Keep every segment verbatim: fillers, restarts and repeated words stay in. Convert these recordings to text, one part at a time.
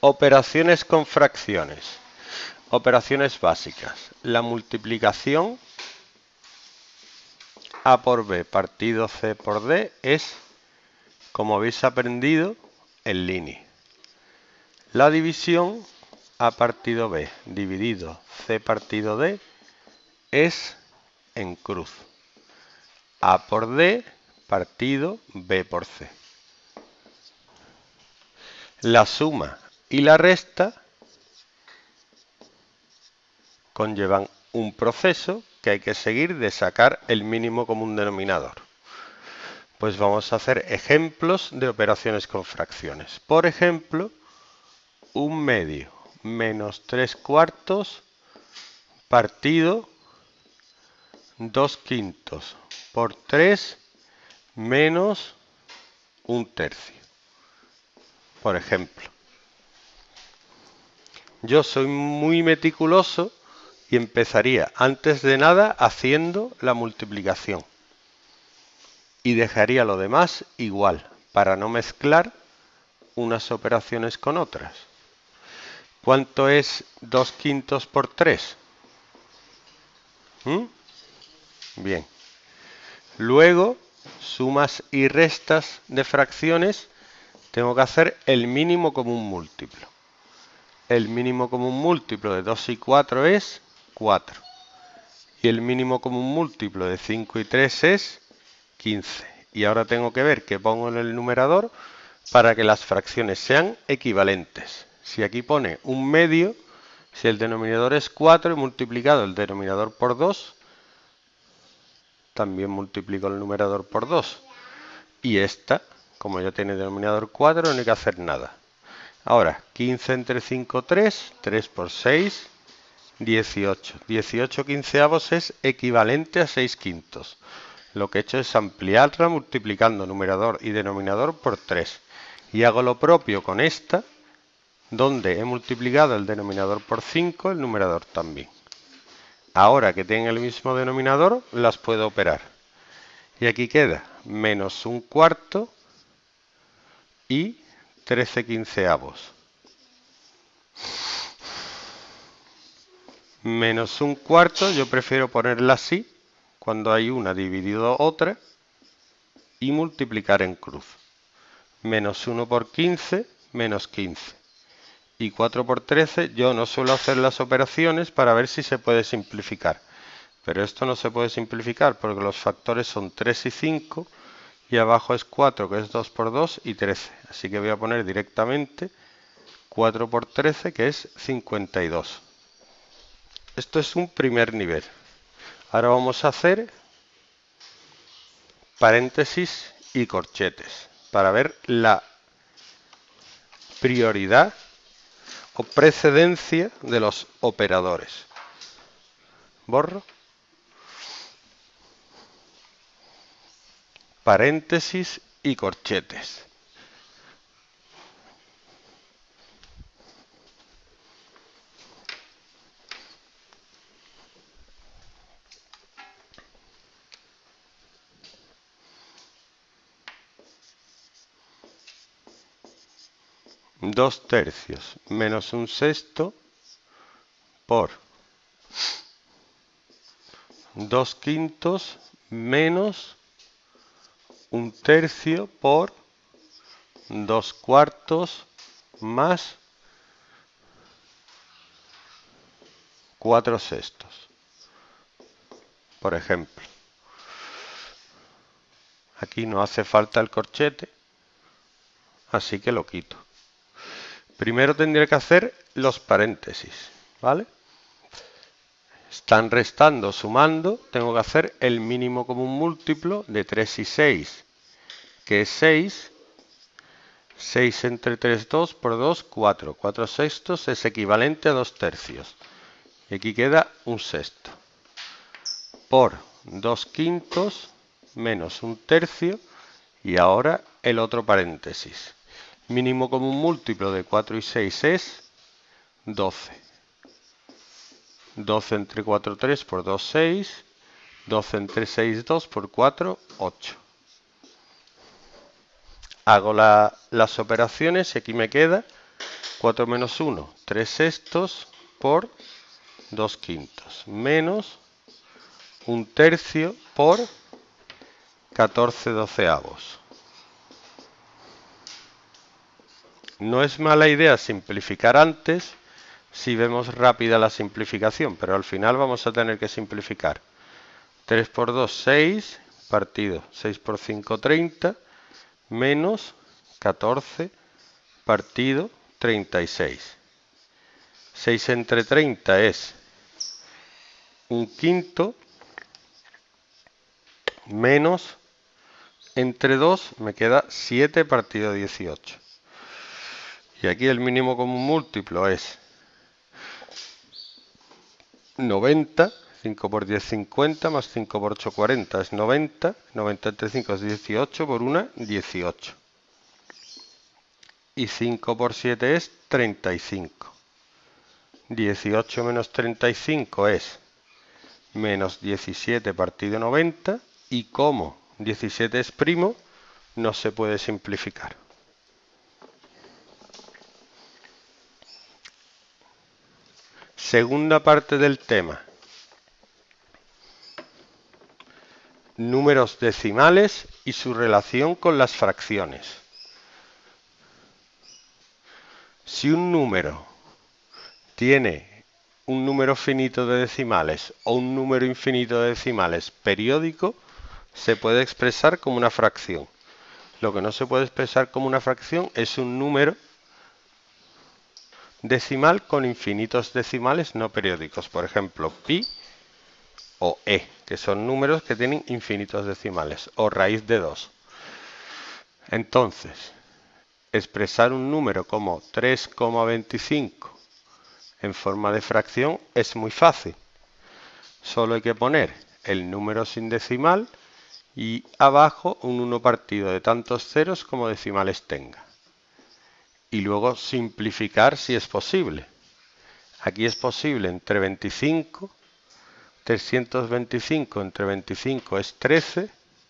Operaciones con fracciones. Operaciones básicas. La multiplicación A por B partido C por D es, como habéis aprendido, en línea. La división A partido B dividido C partido D es en cruz. A por D partido B por C. La suma y la resta conllevan un proceso que hay que seguir de sacar el mínimo común denominador. Pues vamos a hacer ejemplos de operaciones con fracciones. Por ejemplo, un medio menos tres cuartos partido dos quintos por tres menos un tercio. Por ejemplo, yo soy muy meticuloso y empezaría antes de nada haciendo la multiplicación. Y dejaría lo demás igual, para no mezclar unas operaciones con otras. ¿Cuánto es dos quintos por tres? ¿Mm? Bien. Luego, sumas y restas de fracciones, tengo que hacer el mínimo común múltiplo. El mínimo común múltiplo de dos y cuatro es cuatro. Y el mínimo común múltiplo de cinco y tres es quince. Y ahora tengo que ver qué pongo en el numerador para que las fracciones sean equivalentes. Si aquí pone un medio, si el denominador es cuatro y multiplicado el denominador por dos, también multiplico el numerador por dos. Y esta, como ya tiene denominador cuatro, no hay que hacer nada. Ahora, quince entre cinco, tres, tres por seis, dieciocho. dieciocho quinceavos es equivalente a seis quintos. Lo que he hecho es ampliarla multiplicando numerador y denominador por tres. Y hago lo propio con esta, donde he multiplicado el denominador por cinco, el numerador también. Ahora que tienen el mismo denominador, las puedo operar. Y aquí queda menos un cuarto y trece quinceavos. Menos un cuarto, yo prefiero ponerla así, cuando hay una dividido otra, y multiplicar en cruz. Menos uno por quince, menos quince. Y cuatro por trece, yo no suelo hacer las operaciones para ver si se puede simplificar. Pero esto no se puede simplificar porque los factores son tres y cinco, y abajo es cuatro, que es dos por dos, y trece. Así que voy a poner directamente cuatro por trece, que es cincuenta y dos. Esto es un primer nivel. Ahora vamos a hacer paréntesis y corchetes para ver la prioridad o precedencia de los operadores. Borro. Paréntesis y corchetes. Dos tercios menos un sexto por dos quintos menos un tercio por dos cuartos más cuatro sextos. Por ejemplo, aquí no hace falta el corchete, así que lo quito. Primero tendría que hacer los paréntesis, ¿vale? Están restando, sumando, tengo que hacer el mínimo común múltiplo de tres y seis, que es seis. seis entre tres, dos, por dos, cuatro. cuatro sextos es equivalente a dos tercios. Y aquí queda un sexto. Por dos quintos menos un tercio. Y ahora el otro paréntesis. Mínimo común múltiplo de cuatro y seis es doce. doce entre cuatro, tres, por dos, seis. doce entre seis, dos, por cuatro, ocho. Hago la, las operaciones y aquí me queda cuatro menos uno, tres sextos por dos quintos, menos un tercio por catorce doceavos. No es mala idea simplificar antes si vemos rápida la simplificación, pero al final vamos a tener que simplificar. tres por dos, seis, partido seis por cinco, treinta, menos catorce, partido treinta y seis. seis entre treinta es un quinto, menos entre dos me queda siete partido dieciocho. Y aquí el mínimo común múltiplo es noventa, cinco por diez, cincuenta, más cinco por ocho, cuarenta, es noventa, noventa entre cinco es dieciocho, por una, dieciocho. Y cinco por siete es treinta y cinco. dieciocho menos treinta y cinco es menos diecisiete partido noventa, y como diecisiete es primo, no se puede simplificar. Segunda parte del tema. Números decimales y su relación con las fracciones. Si un número tiene un número finito de decimales o un número infinito de decimales periódico, se puede expresar como una fracción. Lo que no se puede expresar como una fracción es un número decimal con infinitos decimales no periódicos. Por ejemplo, pi o e, que son números que tienen infinitos decimales, o raíz de dos. Entonces, expresar un número como tres coma veinticinco en forma de fracción es muy fácil. Solo hay que poner el número sin decimal y abajo un uno partido de tantos ceros como decimales tenga. Y luego simplificar si es posible. Aquí es posible entre veinticinco, trescientos veinticinco entre veinticinco es trece,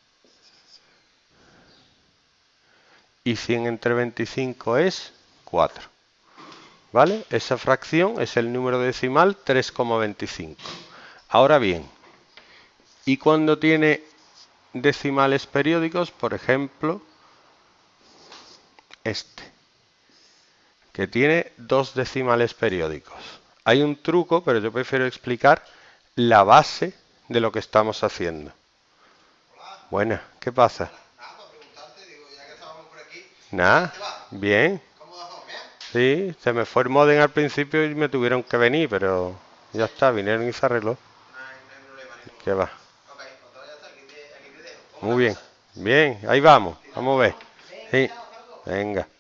y cien entre veinticinco es cuatro. ¿Vale? Esa fracción es el número decimal tres coma veinticinco. Ahora bien, ¿y cuando tiene decimales periódicos? Por ejemplo, este, que tiene dos decimales periódicos. Hay un truco, pero yo prefiero explicar la base de lo que estamos haciendo. Hola. Buenas, ¿qué pasa? Nada, para preguntarte, digo, ya que estábamos por aquí, Nada, ¿cómo te va? bien. ¿Cómo vamos? ¿Bien? Sí, se me fue el modem al principio y me tuvieron que venir, pero ya está, vinieron y se arregló. No hay, no hay problema ninguno. ¿Qué va? Ok, cuando ya está, aquí te, aquí te dejo. ¿Cómo Muy la bien, cosa? bien, ahí vamos, ¿Tirando vamos a ver. algo? Venga, Sí, chao, hasta luego. venga.